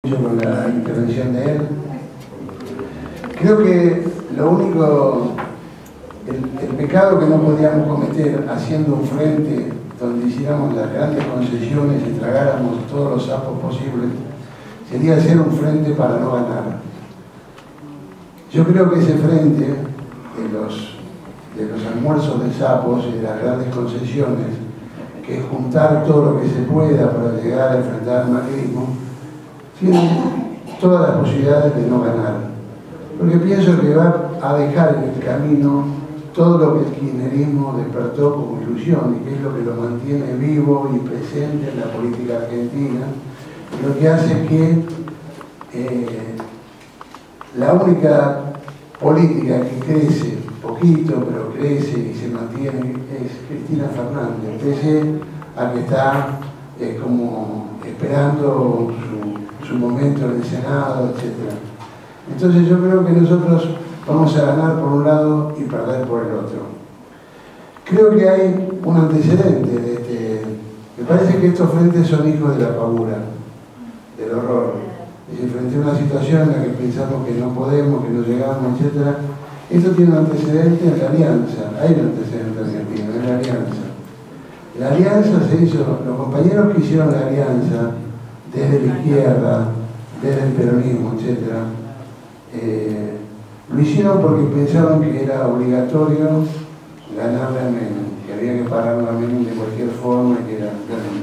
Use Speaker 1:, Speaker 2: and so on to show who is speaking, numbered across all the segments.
Speaker 1: Con la intervención de él. Creo que lo único, el pecado que no podíamos cometer haciendo un frente donde hiciéramos las grandes concesiones y tragáramos todos los sapos posibles, sería hacer un frente para no ganar. Yo creo que ese frente de los almuerzos de sapos y de las grandes concesiones, que es juntar todo lo que se pueda para llegar a enfrentar al macrismo, tiene todas las posibilidades de no ganar. Porque pienso que va a dejar en el camino todo lo que el kirchnerismo despertó como ilusión y que es lo que lo mantiene vivo y presente en la política argentina, y lo que hace que la única política que crece poquito, pero crece y se mantiene, es Cristina Fernández, pese a que está como esperando su momento en el Senado, etc. Entonces yo creo que nosotros vamos a ganar por un lado y perder por el otro. Creo que hay un antecedente de este. Me parece que estos frentes son hijos de la paura, del horror. Es decir, frente a una situación en la que pensamos que no podemos, que no llegamos, etc. Esto tiene un antecedente en la alianza. Hay un antecedente argentino, en la alianza. La alianza se hizo, los compañeros que hicieron la alianza, desde la izquierda, desde el peronismo, etc., lo hicieron porque pensaban que era obligatorio ganarle a Menem, que había que pararle a Menem de cualquier forma, que era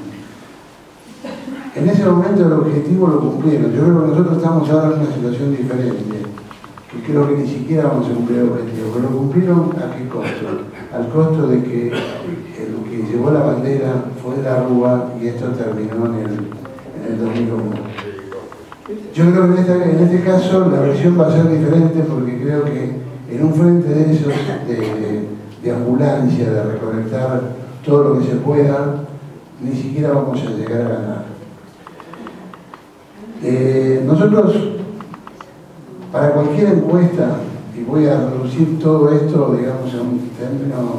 Speaker 1: en ese momento el objetivo lo cumplieron. Yo creo que nosotros estamos ahora en una situación diferente, que creo que ni siquiera vamos a cumplir el objetivo, pero lo cumplieron ¿a qué costo? Al costo de que el que llevó la bandera fue de la Rúa y esto terminó en el 2001. Yo creo que en este caso la versión va a ser diferente porque creo que en un frente de esos, de ambulancia, de recolectar todo lo que se pueda, ni siquiera vamos a llegar a ganar. Nosotros, para cualquier encuesta, y voy a reducir todo esto, digamos, a un término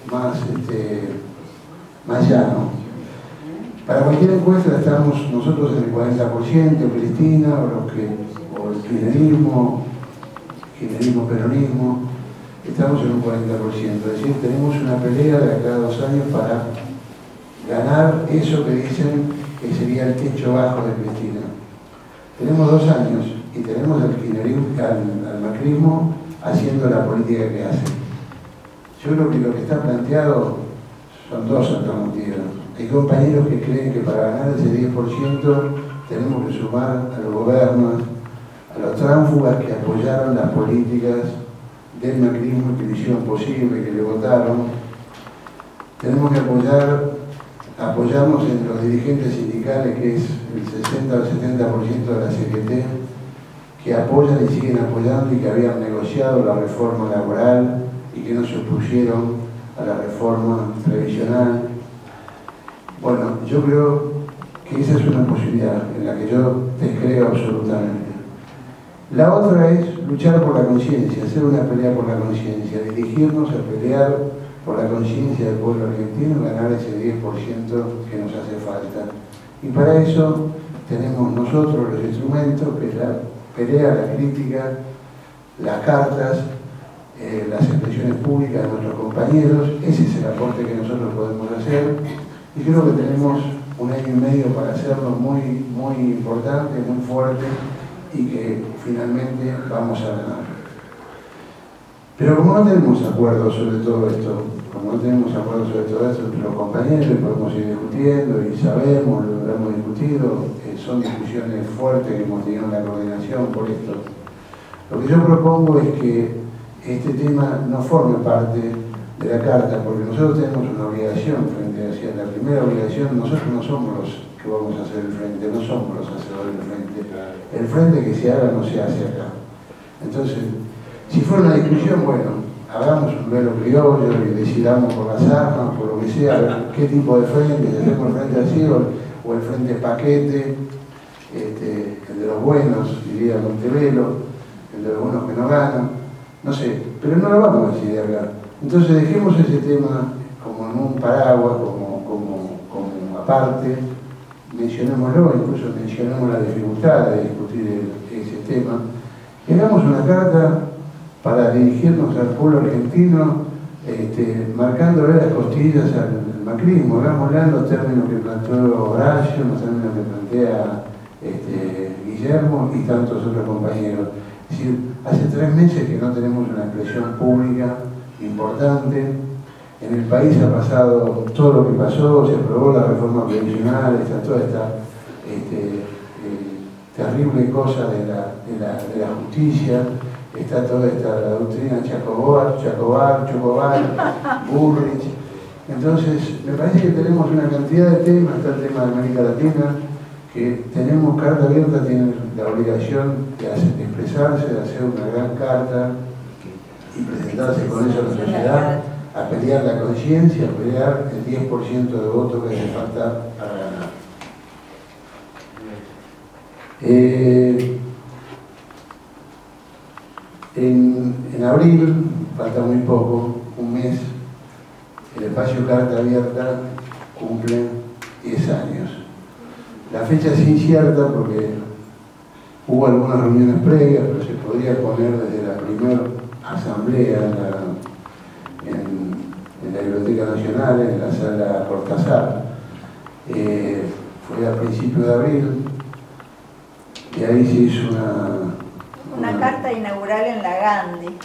Speaker 1: más llano, para cualquier encuesta estamos nosotros en el 40%, Cristina, o el kirchnerismo, peronismo, estamos en un 40%. Es decir, tenemos una pelea de cada 2 años para ganar eso que dicen que sería el techo bajo de Cristina. Tenemos 2 años y tenemos al kirchnerismo, al macrismo haciendo la política que hace. Yo creo que lo que está planteado son 2 alternativas. Hay compañeros que creen que para ganar ese 10% tenemos que sumar a los gobiernos, a los tránsfugas que apoyaron las políticas del macrismo y que lo hicieron posible, que le votaron. Tenemos que apoyarnos en los dirigentes sindicales, que es el 60 o el 70% de la CGT, que apoyan y siguen apoyando y que habían negociado la reforma laboral y que no se opusieron a la reforma previsional. Bueno, yo creo que esa es una posibilidad en la que yo te creo absolutamente. La otra es luchar por la conciencia, hacer una pelea por la conciencia, dirigirnos a pelear por la conciencia del pueblo argentino y ganar ese 10% que nos hace falta. Y para eso tenemos nosotros los instrumentos, que es la pelea, la crítica, las cartas, las expresiones públicas de nuestros compañeros. Ese es el aporte que nosotros podemos hacer. Y creo que tenemos 1 año y medio para hacerlo muy importante, muy fuerte, y que finalmente vamos a ganar. Pero como no tenemos acuerdos sobre todo esto, los compañeros podemos ir discutiendo y sabemos, lo hemos discutido, son discusiones fuertes que hemos tenido en la coordinación por esto. Lo que yo propongo es que este tema no forme parte de la carta, porque nosotros tenemos una obligación frente a la primera obligación. Nosotros no somos los que vamos a hacer el frente, no somos los hacedores del frente. El frente que se haga no se hace acá. Entonces, si fuera una discusión, bueno, hagamos un duelo criollo y decidamos por las armas, por lo que sea, qué tipo de frente, si hacemos el frente así o el frente paquete, el de los buenos, diría Montevelo, el de los buenos que no ganan, no sé, pero no lo vamos a decidir acá. Entonces dejemos ese tema como en un paraguas, como aparte, mencionémoslo, incluso mencionamos la dificultad de discutir ese tema, y hagamos una carta para dirigirnos al pueblo argentino, marcándole las costillas al macrismo, hagámosla en los términos que planteó Horacio, en los términos que plantea Guillermo y tantos otros compañeros. Es decir, hace 3 meses que no tenemos una expresión pública importante. En el país ha pasado todo lo que pasó, se aprobó la reforma previsional, está toda esta terrible cosa de la justicia, está toda la doctrina Chacobar, Bullrich. Entonces, me parece que tenemos una cantidad de temas, está el tema de América Latina, que tenemos carta abierta, tienen la obligación de expresarse, de hacer una gran carta y presentarse con eso a la sociedad, a pelear la conciencia, a pelear el 10% de votos que hace falta para ganar. En abril, falta muy poco, un mes, el espacio Carta Abierta cumple 10 años. La fecha es incierta porque hubo algunas reuniones previas, pero se podría poner desde la primera asamblea en la Biblioteca Nacional, en la sala Cortázar. Fue a principios de abril y ahí se hizo
Speaker 2: una carta inaugural en la Gandhi.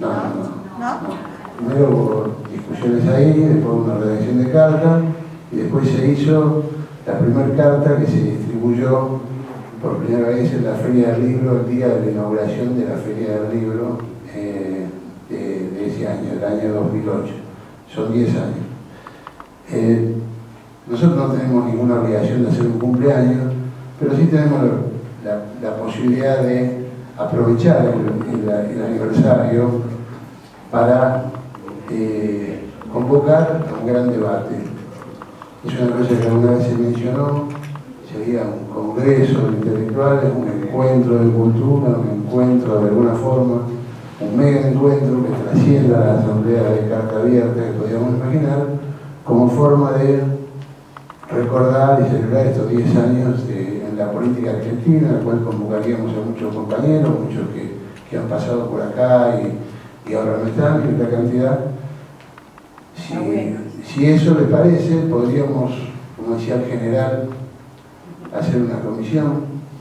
Speaker 1: No. Primero hubo discusiones ahí, después una redacción de carta y después se hizo la primera carta que se distribuyó por primera vez en la Feria del Libro, el día de la inauguración de la Feria del Libro de ese año, del año 2008. Son 10 años. Nosotros no tenemos ninguna obligación de hacer un cumpleaños, pero sí tenemos la posibilidad de aprovechar el aniversario para convocar a un gran debate. Es una cosa que alguna vez se mencionó, sería un congreso de intelectuales, un encuentro de cultura, un encuentro de alguna forma, un mega encuentro que trascienda la asamblea de Carta Abierta que podíamos imaginar, como forma de recordar y celebrar estos 10 años en la política argentina, al cual convocaríamos a muchos compañeros, muchos que han pasado por acá y ahora no están, en esta cantidad. Si eso les parece, podríamos, como decía el general, hacer una comisión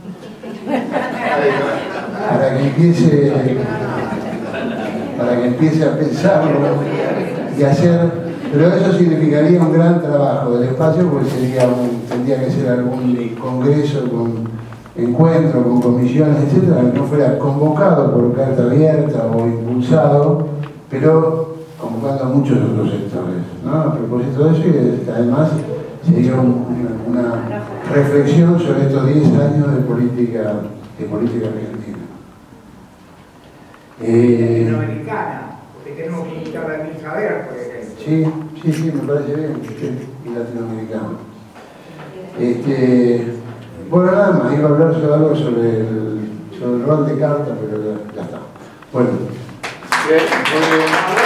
Speaker 1: para que empiece a pensarlo y hacer, pero eso significaría un gran trabajo del espacio porque tendría que ser algún congreso con encuentro, con comisiones, etcétera, que no fuera convocado por Carta Abierta o impulsado, pero convocando a muchos otros sectores, ¿no? A propósito de eso, y además sería una reflexión sobre estos 10 años de política argentina.
Speaker 3: Latinoamericana, porque tenemos que invitar a Mirza Ver, por ejemplo.
Speaker 1: Sí, me parece bien, y latinoamericano. Bueno, nada más, iba a hablar sobre algo sobre el rol de carta, pero ya está. Bueno.
Speaker 4: Bien, muy bien.